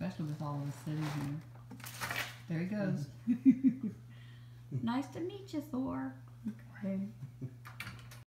especially with all of us sitting here. There he goes. Nice to meet you, Thor. Okay.